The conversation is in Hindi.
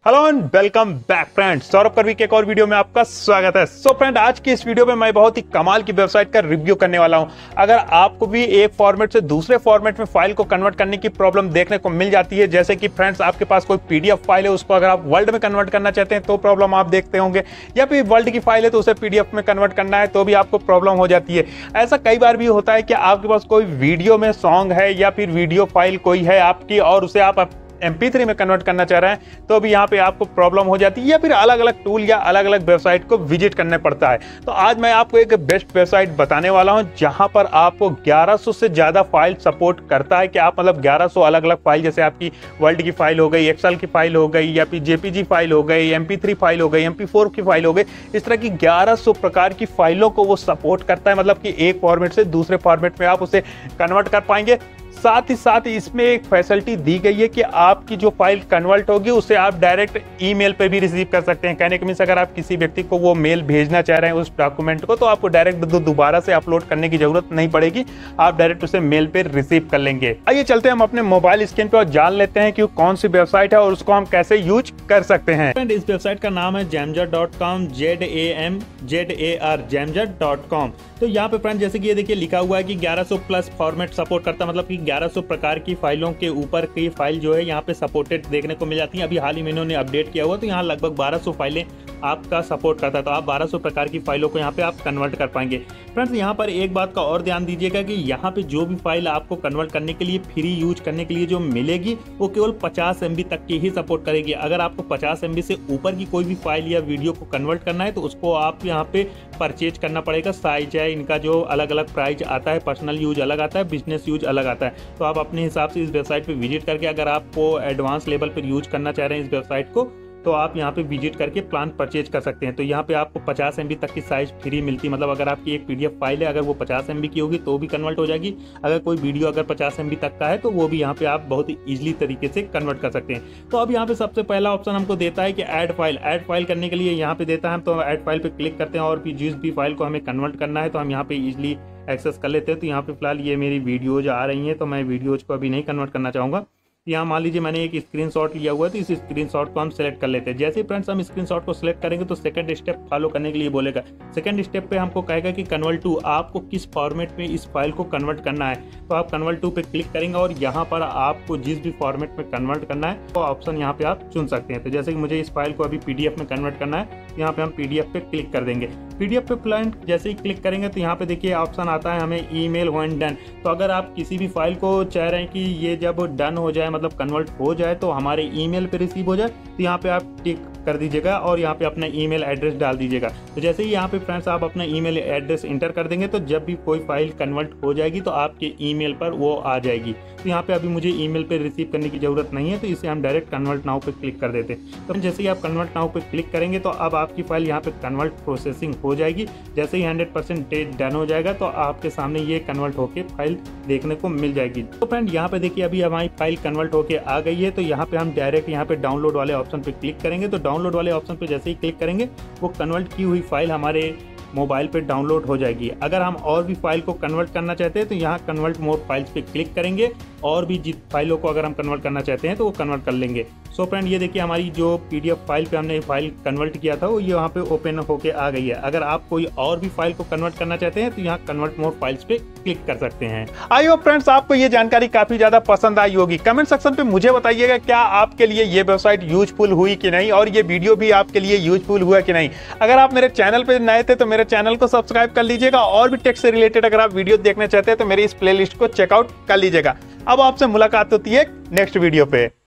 Hello and welcome back friends, Saurabh करवी के एक और वीडियो में आपका स्वागत है। सो फ्रेंड, आज की इस वीडियो में मैं बहुत ही कमाल की वेबसाइट का रिव्यू करने वाला हूं। अगर आपको भी एक फॉर्मेट से दूसरे फॉर्मेट में फाइल को कन्वर्ट करने की प्रॉब्लम देखने को मिल जाती है, जैसे कि फ्रेंड्स आपके पास कोई पीडीएफ फाइल है, उसको अगर आप वर्ल्ड में कन्वर्ट करना चाहते हैं तो प्रॉब्लम आप देखते होंगे, या फिर वर्ल्ड की फाइल है तो उसे पीडीएफ में कन्वर्ट करना है तो भी आपको प्रॉब्लम हो जाती है। ऐसा कई बार भी होता है कि आपके पास कोई वीडियो में सॉन्ग है या फिर वीडियो फाइल कोई है आपकी और उसे आप MP3 में कन्वर्ट करना चाह रहे हैं तो भी यहाँ पे आपको प्रॉब्लम हो जाती है, या फिर अलग अलग टूल या अलग अलग वेबसाइट को विजिट करने पड़ता है। तो आज मैं आपको एक बेस्ट वेबसाइट बताने वाला हूँ जहाँ पर आपको 1100 से ज़्यादा फाइल सपोर्ट करता है कि आप मतलब 1100 अलग अलग फाइल, जैसे आपकी वर्ल्ड की फाइल हो गई, एक्सेल की फाइल हो गई, या फिर JPG फाइल हो गई, MP3 फाइल हो गई, MP4 की फाइल हो गई, इस तरह की 1100 प्रकार की फाइलों को वो सपोर्ट करता है। मतलब कि एक फॉर्मेट से दूसरे फॉर्मेट में आप उसे कन्वर्ट कर पाएंगे। साथ ही इसमें एक फैसिलिटी दी गई है कि आपकी जो फाइल कन्वर्ट होगी उसे आप डायरेक्ट ईमेल पे भी रिसीव कर सकते हैं। कहने के मीन्स अगर आप किसी व्यक्ति को वो मेल भेजना चाह रहे हैं उस डॉक्यूमेंट को, तो आपको डायरेक्ट दोबारा से अपलोड करने की जरूरत नहीं पड़ेगी, आप डायरेक्ट उसे मेल पे रिसीव कर लेंगे। आइए चलते हैं हम अपने मोबाइल स्क्रीन पे और जान लेते हैं कि कौन सी वेबसाइट है और उसको हम कैसे यूज कर सकते हैं। इस वेबसाइट का नाम है jamjar.com, jamjar.com। तो यहाँ पे फ्रेंड जैसे कि ये देखिए लिखा हुआ है कि 1100 प्लस फॉर्मेट सपोर्ट करता है, मतलब कि 1100 प्रकार की फाइलों के ऊपर की फाइल जो है यहाँ पे सपोर्टेड देखने को मिल जाती है। अभी हाल ही में इन्होंने अपडेट किया हुआ, तो यहाँ लगभग 1200 फाइलें आपका सपोर्ट करता है, तो आप 1200 प्रकार की फाइलों को यहाँ पे आप कन्वर्ट कर पाएंगे। फ्रेंड्स यहाँ पर एक बात का और ध्यान दीजिएगा कि यहाँ पे जो भी फाइल आपको कन्वर्ट करने के लिए फ्री यूज करने के लिए जो मिलेगी वो केवल 50 MB तक की ही सपोर्ट करेगी। अगर आपको 50 MB से ऊपर की कोई भी फाइल या वीडियो को कन्वर्ट करना है तो उसको आप यहाँ पे परचेज करना पड़ेगा। साइज है इनका जो अलग अलग प्राइस आता है, पर्सनल यूज अलग आता है, बिजनेस यूज अलग आता है। तो आप अपने हिसाब से इस वेबसाइट पे विजिट करके, अगर आपको एडवांस लेवल पर यूज करना चाह रहे हैं इस वेबसाइट को, तो आप यहाँ पे विजिट करके प्लान परचेज कर सकते हैं। तो यहाँ पे आपको 50 MB तक की साइज फ्री मिलती है। मतलब अगर आपकी एक PDF फाइल है, अगर वो 50 MB की होगी तो भी कन्वर्ट हो जाएगी। अगर कोई वीडियो अगर 50 MB तक का है तो वो भी यहाँ पे आप बहुत ही ईजिली तरीके से कन्वर्ट कर सकते हैं। तो अब यहाँ पे सबसे पहला ऑप्शन हमको देता है कि ऐड फाइल करने के लिए यहाँ पे देता है। तो ऐड फाइल पे क्लिक करते हैं और फिर जिस भी फाइल को हमें कन्वर्ट करना है तो हम यहाँ पे ईजिली एक्सेस कर लेते हैं। तो यहाँ पे फिलहाल ये मेरी वीडियोज आ रही हैं, तो मैं वीडियोज को अभी नहीं कन्वर्ट करना चाहूँगा। यहाँ मान लीजिए मैंने एक स्क्रीनशॉट लिया हुआ है, तो इस स्क्रीनशॉट को हम सेलेक्ट कर लेते हैं। जैसे ही फ्रेंड्स हम स्क्रीनशॉट को सेलेक्ट करेंगे तो सेकंड स्टेप फॉलो करने के लिए बोलेगा। सेकंड स्टेप पे हमको कहेगा कि कन्वर्ट टू, आपको किस फॉर्मेट में इस फाइल को कन्वर्ट करना है। तो आप कन्वर्ट टू पे क्लिक करेंगे और यहाँ पर आपको जिस भी फॉर्मेट में कन्वर्ट करना है वो ऑप्शन यहाँ पे आप चुन सकते हैं। तो जैसे कि मुझे इस फाइल को अभी PDF में कन्वर्ट करना है, यहाँ पे हम PDF पे क्लिक कर देंगे। PDF पे फ्रेंड जैसे ही क्लिक करेंगे तो यहाँ पे देखिए ऑप्शन आता है हमें ईमेल व्हेन डन। तो अगर आप किसी भी फाइल को चाह रहे हैं कि ये जब डन हो जाए, मतलब कन्वर्ट हो जाए, तो हमारे ईमेल पे रिसीव हो जाए, तो यहाँ पे आप टिक कर दीजिएगा और यहाँ पे अपना ईमेल एड्रेस डाल दीजिएगा। तो जैसे ही यहाँ पे फ्रेंड्स आप अपना ईमेल एड्रेस इंटर कर देंगे तो जब भी कोई फाइल कन्वर्ट हो जाएगी तो आपके ईमेल पर वो आ जाएगी। तो यहाँ पे अभी मुझे ईमेल पे रिसीव करने की जरूरत नहीं है, तो इसे हम डायरेक्ट कन्वर्ट नाउ पे क्लिक कर देते हैं। तो जैसे ही आप कन्वर्ट नाउ पे क्लिक करेंगे तो अब आपकी फाइल यहाँ पे कन्वर्ट प्रोसेसिंग हो जाएगी। जैसे ही 100% डन हो जाएगा तो आपके सामने ये कन्वर्ट होके फाइल देखने को मिल जाएगी। तो फ्रेंड यहाँ पे देखिए अभी हमारी फाइल कन्वर्ट होके आ गई है। तो यहाँ पे हम डायरेक्ट यहाँ पे डाउनलोड वाले ऑप्शन पे क्लिक करेंगे। तो डाउनलोड वाले ऑप्शन पे जैसे ही क्लिक करेंगे वो कन्वर्ट की हुई फाइल हमारे मोबाइल पे डाउनलोड हो जाएगी। अगर हम और भी फाइल को कन्वर्ट करना चाहते हैं तो यहाँ कन्वर्ट मोर फाइल्स पे क्लिक करेंगे और भी जिन फाइलों को अगर हम कन्वर्ट करना चाहते हैं तो वो कन्वर्ट कर लेंगे। सो फ्रेंड ये देखिए हमारी जो PDF फाइल पे हमने फाइल कन्वर्ट किया था वो ये वहाँ पे ओपन होके आ गई है। अगर आप कोई और भी फाइल को कन्वर्ट करना चाहते हैं तो यहाँ कन्वर्ट मोर फाइल्स पे क्लिक कर सकते हैं। आई होप फ्रेंड्स आपको ये जानकारी काफी ज्यादा पसंद आई होगी। कमेंट सेक्शन पे मुझे बताइएगा क्या आपके लिए ये वेबसाइट यूजफुल हुई कि नहीं, और ये वीडियो भी आपके लिए यूजफुल हुआ कि नहीं। अगर आप मेरे चैनल पे नए थे तो मेरे चैनल को सब्सक्राइब कर लीजिएगा, और भी टेक से रिलेटेड अगर आप वीडियो देखना चाहते हैं तो मेरी इस प्लेलिस्ट को चेकआउट कर लीजिएगा। अब आपसे मुलाकात होती है नेक्स्ट वीडियो पे।